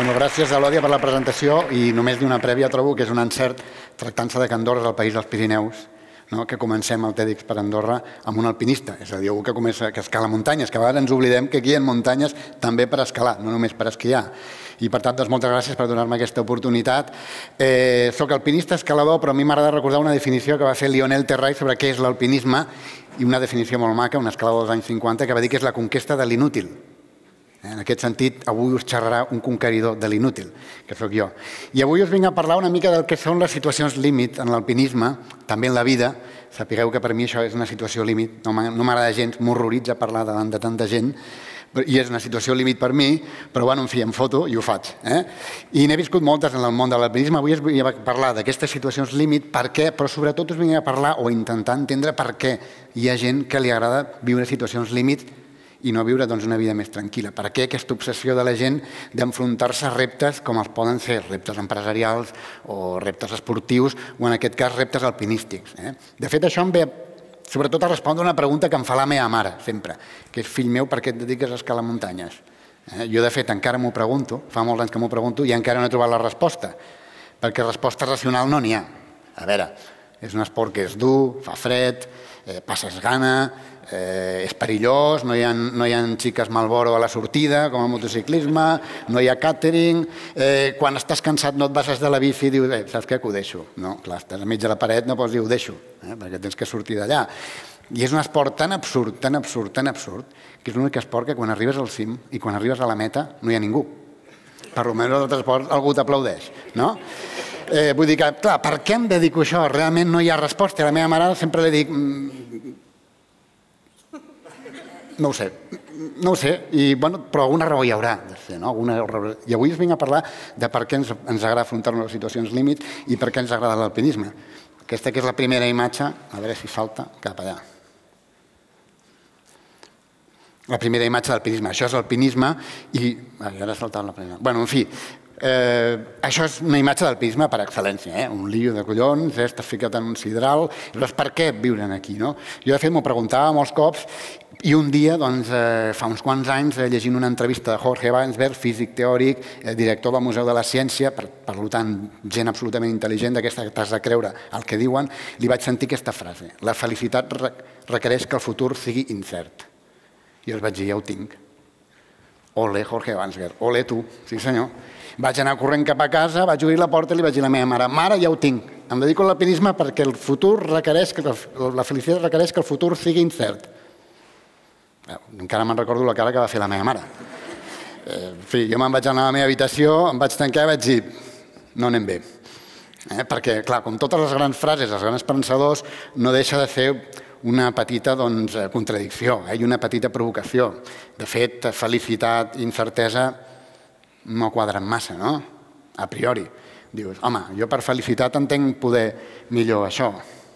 Gràcies, Elòdia, per la presentació i només dir una prèvia, trobo que és un encert tractant-se de que Andorra és el país dels Pirineus, que comencem el TEDx per Andorra amb un alpinista, és a dir, algú que escala muntanyes, que a vegades ens oblidem que aquí hi ha muntanyes també per escalar, no només per esquiar. I per tant, doncs, moltes gràcies per donar-me aquesta oportunitat. Soc alpinista, escalador, però a mi m'agrada recordar una definició que va fer Lionel Terray sobre què és l'alpinisme i una definició molt maca, un escalador dels anys 50, que va dir que és la conquesta de l'inútil. En aquest sentit, avui us xerrarà un conqueridor de l'inútil, que sóc jo. I avui us vinc a parlar una mica del que són les situacions límit en l'alpinisme, també en la vida. Sapigueu que per mi això és una situació límit, no m'agrada gens, m'horroritza parlar davant de tanta gent, i és una situació límit per mi, però bueno, en fi, em foto i ho faig. I n'he viscut moltes en el món de l'alpinisme. Avui us vinc a parlar d'aquestes situacions límit, per què, però sobretot us vinc a parlar o intentar entendre per què hi ha gent que li agrada viure situacions límit i no viure una vida més tranquil·la. Per què aquesta obsessió de la gent d'enfrontar-se a reptes com els poden ser reptes empresarials o reptes esportius o en aquest cas reptes alpinístics. De fet, això em ve sobretot a respondre una pregunta que em fa la meva mare sempre, que és: fill meu, per què et dediques a escalar muntanyes? Jo, de fet, encara m'ho pregunto, fa molts anys que m'ho pregunto i encara no he trobat la resposta, perquè resposta racional no n'hi ha. A veure, és un esport que és dur, fa fred, passes gana, és perillós, no hi ha xiques Marlboro a la sortida, com el motociclisme, no hi ha càtering, quan estàs cansat no et baixes de la bici i dius, saps què, que ho deixo. No, clar, estàs enmig de la paret, no pots dir ho deixo, perquè tens que sortir d'allà. I és un esport tan absurd, tan absurd, tan absurd, que és l'únic esport que quan arribes al cim i quan arribes a la meta no hi ha ningú. Per almenys en altres esports algú t'aplaudeix, no? Vull dir que, clar, per què em dedico a això? Realment no hi ha resposta. A la meva mare sempre li dic: no ho sé, però alguna raó hi haurà de ser, no? I avui us vinc a parlar de per què ens agrada afrontar-nos a situacions límit i per què ens agrada l'alpinisme. Aquesta que és la primera imatge, a veure si salta cap allà. La primera imatge d'alpinisme. Això és alpinisme i... ara ha saltat la primera. Bé, en fi, això és una imatge d'alpinisme per excel·lència, un lío de collons, estàs ficat en un sidral, i llavors per què viure aquí, no? Jo, de fet, m'ho preguntava molts cops i un dia, fa uns quants anys, llegint una entrevista de Jorge Wagensberg, físic teòric, director del Museu de la Ciència, per tant, gent absolutament intel·ligent d'aquesta que t'has de creure el que diuen, li vaig sentir aquesta frase: la felicitat requereix que el futur sigui incert. I els vaig dir: ja ho tinc. Ole, Jorge Wagensberg, ole tu, sí senyor. Vaig anar corrent cap a casa, vaig obrir la porta i li vaig dir a la meva mare: mare, ja ho tinc, em dedico a l'alpinisme perquè el futur requereix, la felicitat requereix que el futur sigui incert. Encara me'n recordo la cara que va fer la meva mare. En fi, jo me'n vaig anar a la meva habitació, em vaig tancar i vaig dir: no anem bé. Perquè, clar, com totes les grans frases, els grans pensadors, no deixa de ser una petita contradicció i una petita provocació. De fet, felicitat i incertesa no quadren massa, no? A priori. Dius, home, jo per felicitat entenc poder millor això.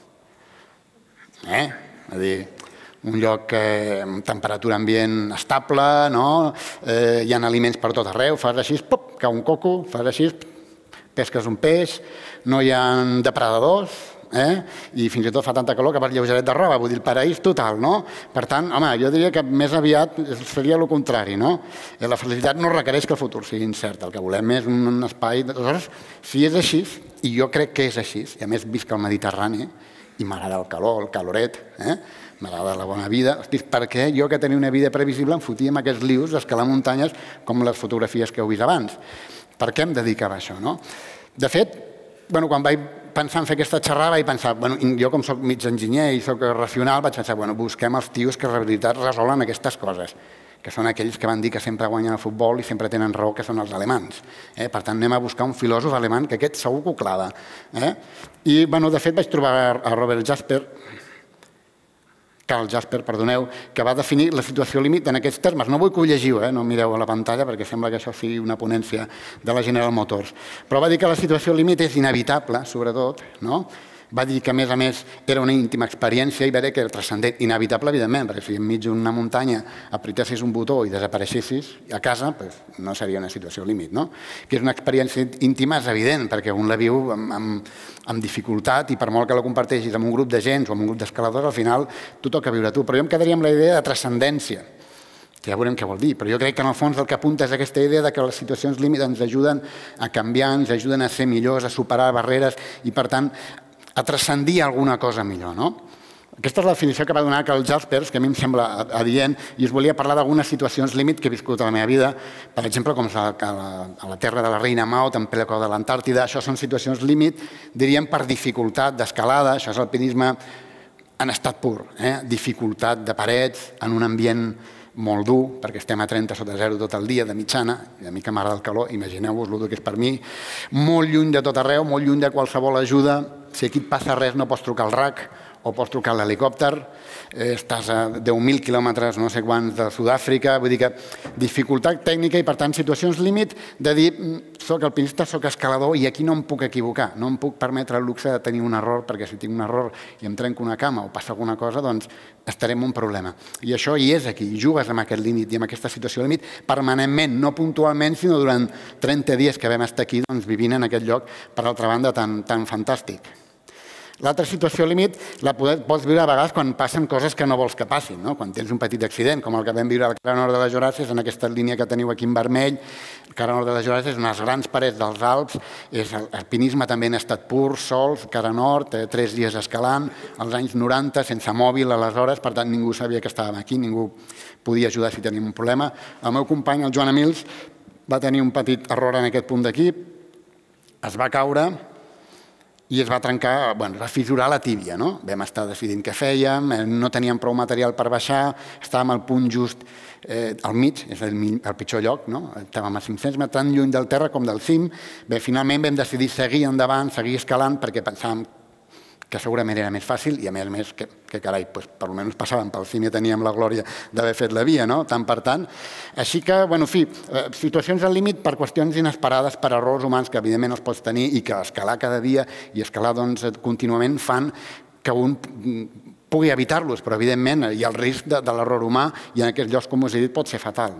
És a dir, un lloc amb temperatura ambient estable, hi ha aliments per tot arreu, fas així, pop, cau un coco, fas així, pesques un peix, no hi ha depredadors, i fins i tot fa tanta calor que vas lleugeret de roba, vull dir, el paraís total, no? Per tant, home, jo diria que més aviat seria el contrari, no? La felicitat no requereix que el futur sigui incert, el que volem és un espai... Aleshores, si és així, i jo crec que és així, i a més visc al Mediterrani, i m'agrada el calor, el caloret, m'agrada la bona vida, hosti, per què jo que tenia una vida previsible em fotia amb aquests lius d'escalar muntanyes com les fotografies que heu vist abans? Per què em dedicava a això, no? De fet, quan vaig pensar en fer aquesta xerrada vaig pensar, jo com soc mig enginyer i soc racional, vaig pensar, busquem els tios que en realitat resolen aquestes coses, que són aquells que van dir que sempre guanyen el futbol i sempre tenen raó, que són els alemans. Per tant, anem a buscar un filòsof alemany que aquest segur que ho clava. I, de fet, vaig trobar a Robert Jasper, Karl Jasper, perdoneu, que va definir la situació límit en aquests termes. No vull que ho llegiu, no mireu a la pantalla, perquè sembla que això sigui una ponència de la General Motors. Però va dir que la situació límit és inevitable, sobretot, no? Va dir que, a més, era una íntima experiència i va dir que era transcendent, inevitable, evidentment, perquè si enmig d'una muntanya apretessis un botó i desapareixessis a casa, no seria una situació límit, no? Que és una experiència íntima, és evident, perquè un la viu amb dificultat i per molt que la comparteixis amb un grup de gent o amb un grup d'escaladors, al final t'ho toca viure tu. Però jo em quedaria amb la idea de transcendència. que ja veurem què vol dir, però jo crec que en el fons el que apunta és aquesta idea que les situacions límit ens ajuden a canviar, ens ajuden a ser millors, a superar barreres i, per tant, a transcendir alguna cosa millor, no? Aquesta és la definició que va donar Karl Jaspers, que a mi em sembla adient, i us volia parlar d'algunes situacions límit que he viscut a la meva vida, per exemple, com a la terra de la Reina Maud, en ple cor de l'Antàrtida. Això són situacions límit, diríem, per dificultat d'escalada, això és alpinisme en estat pur, dificultat de parets, en un ambient molt dur, perquè estem a 30 sota zero tot el dia de mitjana, i a mi que m'agrada el calor, imagineu-vos el que és per mi, molt lluny de tot arreu, molt lluny de qualsevol ajuda, si aquí et passa res no pots trucar al RAC, o pots trucar a l'helicòpter, estàs a 10.000 quilòmetres, no sé quants, de Sud-àfrica, vull dir que dificultat tècnica i, per tant, situacions límit de dir soc alpinista, soc escalador i aquí no em puc equivocar, no em puc permetre el luxe de tenir un error, perquè si tinc un error i em trenco una cama o passa alguna cosa, doncs estaré en un problema. I això hi és aquí, jugues amb aquest límit i amb aquesta situació límit permanentment, no puntualment, sinó durant 30 dies que vam estar aquí vivint en aquest lloc, per altra banda, tan fantàstic. L'altra situació límit la pots viure a vegades quan passen coses que no vols que passin, quan tens un petit accident, com el que vam viure a la cara nord de les Jorasses, en aquesta línia que teniu aquí en vermell. La cara nord de les Jorasses, unes grans parets dels Alps, és alpinisme també en estat pur, sols, cara nord, 3 dies escalant, als anys 90, sense mòbil aleshores, per tant ningú sabia que estàvem aquí, ningú podia ajudar si teníem un problema. El meu company, el Joan Emils, va tenir un petit error en aquest punt d'aquí, es va caure i es va trencar, es va fissurar la tíbia. Vam estar decidint què fèiem, no teníem prou material per baixar, estàvem al punt just al mig, és el pitjor lloc, estàvem a 500 metres tan lluny del terra com del cim. Bé, finalment vam decidir seguir endavant, seguir escalant, perquè pensàvem que segurament era més fàcil i, a més, que carai, almenys passàvem pel cim i teníem la glòria d'haver fet la via, tant per tant. Així que, en fi, situacions al límit per qüestions inesperades, per errors humans que evidentment els pots tenir i que escalar cada dia i escalar contínuament fan que un pugui evitar-los, però evidentment hi ha el risc de l'error humà i en aquests llocs, com us he dit, pot ser fatal,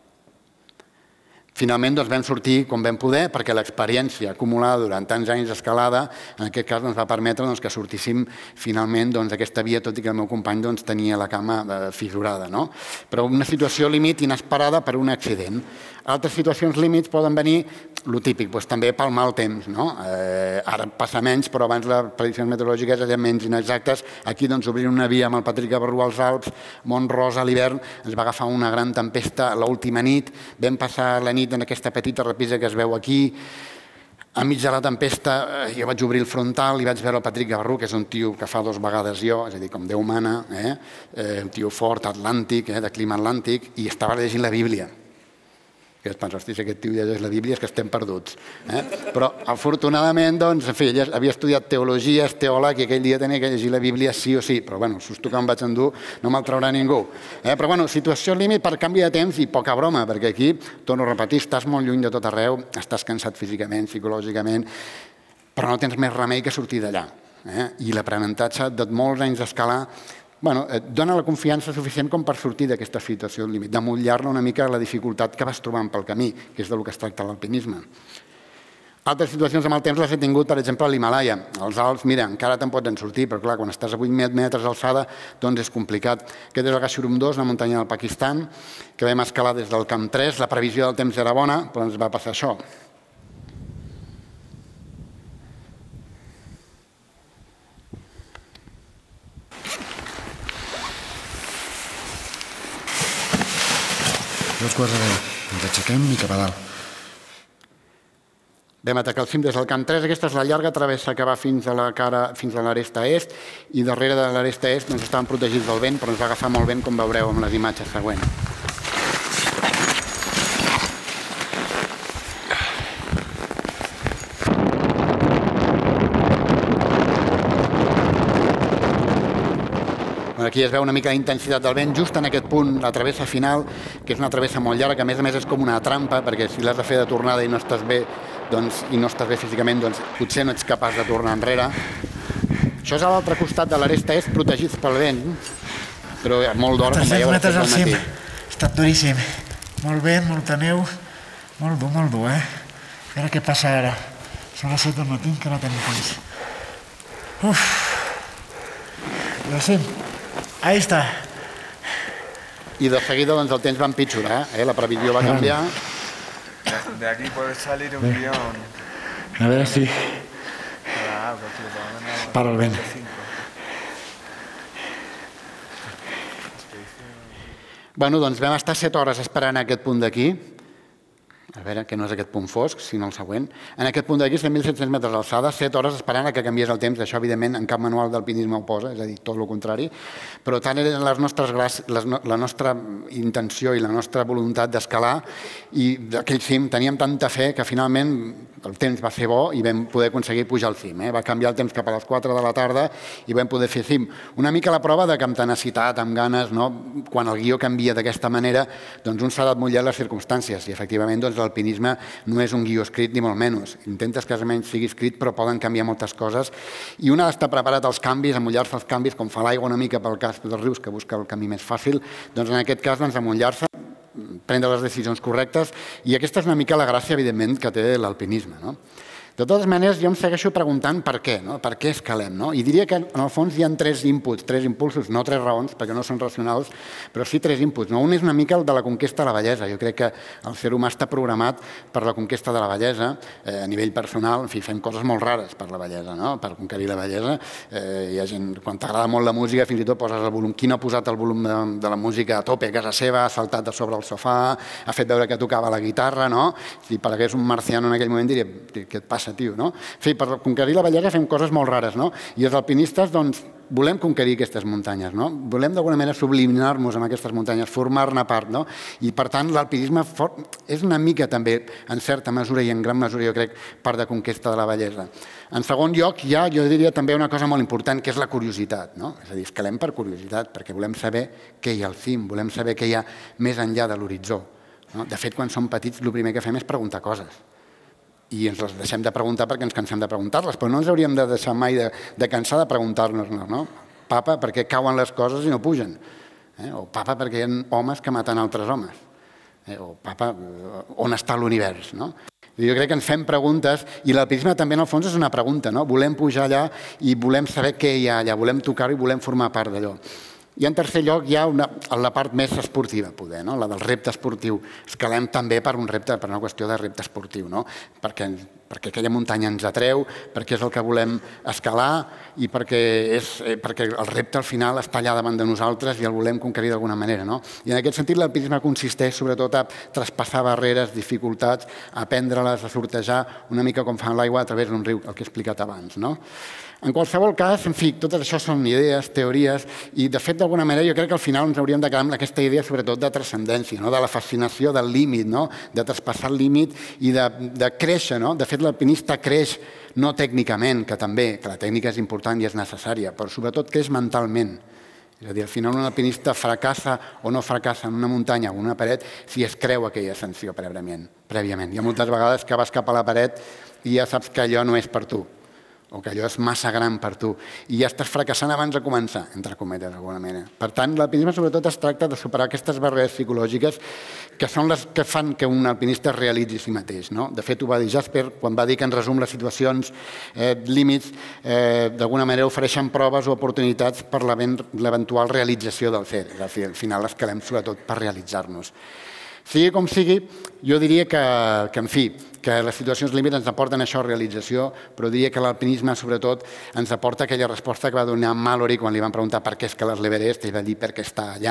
Finalment vam sortir com vam poder perquè l'experiència acumulada durant tants anys d'escalada en aquest cas ens va permetre que sortíssim finalment d'aquesta via, tot i que el meu company tenia la cama fissurada. Però una situació límit inesperada per un accident. Altres situacions límits poden venir, el típic, també pel mal temps. Ara passa menys, però abans les prediccions meteorològiques eren menys inexactes. Aquí obrint una via amb el Patrick Gavarrú als Alps, Mont-ros a l'hivern, ens va agafar una gran tempesta l'última nit, vam passar la nit en aquesta petita repisa que es veu aquí. Enmig de la tempesta jo vaig obrir el frontal i vaig veure el Patrick Gavarrú, que és un tio que fa 2 vegades jo, és a dir, com Déu mana, un tio fort, atlàntic, de clima atlàntic, i estava llegint la Bíblia. Que es pensa, hosti, si aquest tio llegeix la Bíblia és que estem perduts. Però, afortunadament, en fi, ell havia estudiat teologia, és teòleg, i aquell dia tenia que llegir la Bíblia sí o sí, però, el susto que em vaig endur no me'l traurà ningú. Però, situació límit per canvi de temps i poca broma, perquè aquí, torno a repetir, estàs molt lluny de tot arreu, estàs cansat físicament, psicològicament, però no tens més remei que sortir d'allà. I l'aprenentatge de molts anys d'escalar et dona la confiança suficient com per sortir d'aquesta situació límit, d'amollar-ne una mica la dificultat que vas trobant pel camí, que és del que es tracta l'alpinisme. Altres situacions amb el temps les he tingut, per exemple, a l'Himàlaia. Els Alps, mira, encara te'n pots en sortir, però clar, quan estàs a 8 metres d'alçada, doncs és complicat. Aquest és el Gasherbrum 2, una muntanya del Pakistan, que vam escalar des del camp 3, la previsió del temps era bona, però ens va passar això. Dos quarts de 10. Ens aixequem i cap a dalt. Vam atacar el cim des del camp 3. Aquesta és la llarga travessa que va fins a l'aresta est i darrere de l'aresta est estàvem protegits del vent, però ens va agafar molt vent, com veureu amb les imatges següents. Aquí es veu una mica la intensitat del vent just en aquest punt, la travessa final, que és una travessa molt llarga, que a més és com una trampa, perquè si l'has de fer de tornada i no estàs bé físicament, potser no ets capaç de tornar enrere. Això és a l'altre costat de l'aresta est, protegits pel vent, però molt d'hora, com veieu, a les 7 del matí. Ha estat duríssim. Molt vent, molta neu, molt dur, A veure què passa ara. Són les 7 del matí, que no tenim temps. Uf! Lo sé. Ahí está. I de seguida el temps va empitjorar, la previsió va canviar. De aquí puede salir un guión. A ver si... Para el vent. Bueno, doncs vam estar 7 hores esperant aquest punt d'aquí. A veure, que no és aquest punt fosc, sinó el següent. En aquest punt d'aquí, 1.700 metres d'alçada, 7 hores esperant que canviés el temps. Això, evidentment, en cap manual d'alpinisme ho posa, és a dir, tot el contrari. Però tant era la nostra intenció i la nostra voluntat d'escalar i d'aquell cim teníem tanta fe que finalment el temps va ser bo i vam poder aconseguir pujar al cim. Va canviar el temps cap a les 4 de la tarda i vam poder fer cim. Una mica la prova que amb tenacitat, amb ganes, quan el guió canvia d'aquesta manera, doncs un s'ha d'emmotllar les circumstàncies i, efectivament, l'alpinisme no és un guió escrit ni molt menys. Intentes que almenys sigui escrit, però poden canviar moltes coses i un ha d'estar preparat als canvis, emmotllar-se als canvis, com fa l'aigua una mica pel cas dels rius que busca el camí més fàcil, doncs en aquest cas emmotllar-se, prendre les decisions correctes i aquesta és una mica la gràcia, evidentment, que té l'alpinisme. De totes maneres, jo em segueixo preguntant per què, per què escalem. I diria que, en el fons, hi ha 3 inputs, 3 impulsos, no 3 raons, perquè no són racionals, però sí 3 inputs. Un és una mica el de la conquesta de la bellesa. Jo crec que el ser humà està programat per la conquesta de la bellesa a nivell personal. En fi, fem coses molt rares per la bellesa, per conquerir la bellesa. Hi ha gent, quan t'agrada molt la música, fins i tot poses el volum. Qui no ha posat el volum de la música a tope a casa seva, ha saltat de sobre el sofà, ha fet veure que tocava la guitarra, no? Si paregués un marciano en aquell moment diria, què et passa, tio, no? En fi, per conquerir la bellesa fem coses molt rares, no? I els alpinistes, doncs, volem conquerir aquestes muntanyes, no? Volem d'alguna manera subliminar-nos en aquestes muntanyes, formar-ne part, no? I, per tant, l'alpinisme és una mica també, en certa mesura i en gran mesura, jo crec, part de conquesta de la bellesa. En segon lloc, hi ha, jo diria, també una cosa molt important, que és la curiositat, no? És a dir, escalem per curiositat, perquè volem saber què hi ha al cim, volem saber què hi ha més enllà de l'horitzó. De fet, quan som petits, el primer que fem és preguntar coses. I ens les deixem de preguntar perquè ens cansem de preguntar-les, però no ens hauríem de deixar mai de cansar de preguntar-nos-les, no? Papa, per què cauen les coses i no pugen? O papa, perquè hi ha homes que maten altres homes? O papa, on està l'univers? Jo crec que ens fem preguntes i l'alpinisme també en el fons és una pregunta, no? Volem pujar allà i volem saber què hi ha allà, volem tocar-ho i volem formar part d'allò. I en tercer lloc hi ha la part més esportiva, poder, la del repte esportiu. Escalem també per un repte, per una qüestió de repte esportiu, perquè aquella muntanya ens atreu, perquè és el que volem escalar i perquè el repte al final està allà davant de nosaltres i el volem conquerir d'alguna manera. I en aquest sentit l'alpinisme consisteix sobretot a traspassar barreres, dificultats, a aprendre-les, a sortejar una mica com fa l'aigua a través d'un riu, el que he explicat abans. En qualsevol cas, en fi, tot això són idees, teories, i de fet, d'alguna manera, jo crec que al final ens hauríem de quedar amb aquesta idea sobretot de transcendència, de la fascinació del límit, de traspassar el límit i de créixer. De fet, l'alpinista creix no tècnicament, que també, que la tècnica és important i és necessària, però sobretot creix mentalment. És a dir, al final un alpinista fracassa o no fracassa en una muntanya o en una paret si es creu aquella ascensió prèviament. Hi ha moltes vegades que vas cap a la paret i ja saps que allò no és per tu, o que allò és massa gran per tu, i ja estàs fracassant abans de començar, entre cometes, d'alguna manera. Per tant, l'alpinisme sobretot es tracta de superar aquestes barreres psicològiques que són les que fan que un alpinista es realitzi a si mateix. De fet, ho va dir Jasper quan va dir que en resum les situacions límits d'alguna manera ofereixen proves o oportunitats per l'eventual realització del fer. Al final escalem sobretot per realitzar-nos. Sigui com sigui, jo diria que, en fi, que les situacions límit ens aporten això, realització, però diria que l'alpinisme, sobretot, ens aporta aquella resposta que va donar Mallory quan li van preguntar per què escales l'Everest, i va dir perquè està allà.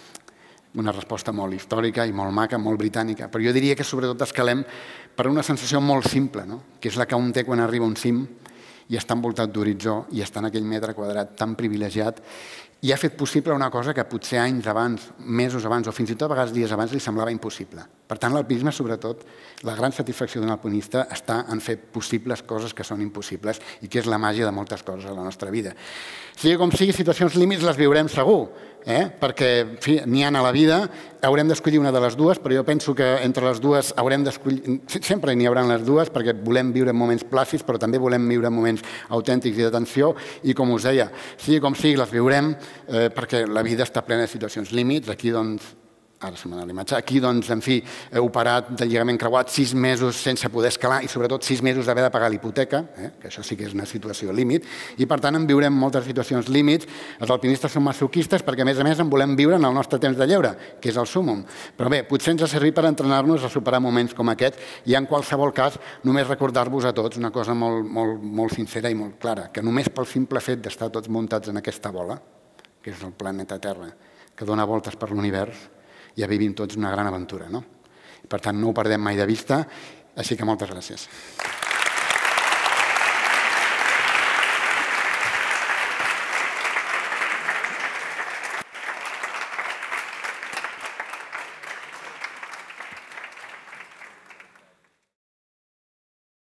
Una resposta molt històrica i molt maca, molt britànica. Però jo diria que, sobretot, escalem per una sensació molt simple, que és la que un té quan arriba a un cim i està envoltat d'horitzó i està en aquell metre quadrat tan privilegiat i ha fet possible una cosa que potser anys abans, mesos abans o fins i tot a vegades dies abans li semblava impossible. Per tant, l'alpinisme, sobretot, la gran satisfacció d'un alpinista està en fer possibles coses que són impossibles i que és la màgia de moltes coses a la nostra vida. Sigui com sigui, situacions límits les viurem segur, perquè n'hi ha a la vida, haurem d'escollir una de les dues, però jo penso que entre les dues haurem d'escollir, sempre n'hi haurà les dues, perquè volem viure moments plàcids, però també volem viure moments autèntics i de tensió, i com us deia, sigui com sigui, les viurem, perquè la vida està plena de situacions límits. Aquí, doncs, Ara se m'ha anat l'imatge. Aquí, doncs, en fi, he operat del lligament creuat 6 mesos sense poder escalar i, sobretot, 6 mesos d'haver de pagar l'hipoteca, que això sí que és una situació límit, i, per tant, en viurem moltes situacions límits. Els alpinistes són masoquistes perquè, a més, en volem viure en el nostre temps de lleure, que és el súmum. Però bé, potser ens ha servit per entrenar-nos a superar moments com aquest i, en qualsevol cas, només recordar-vos a tots una cosa molt sincera i molt clara, que només pel simple fet d'estar tots muntats en aquesta bola, que és el planeta Terra, que dona voltes per l'univers, ja vivim tots una gran aventura, no? Per tant, no ho perdem mai de vista, així que moltes gràcies.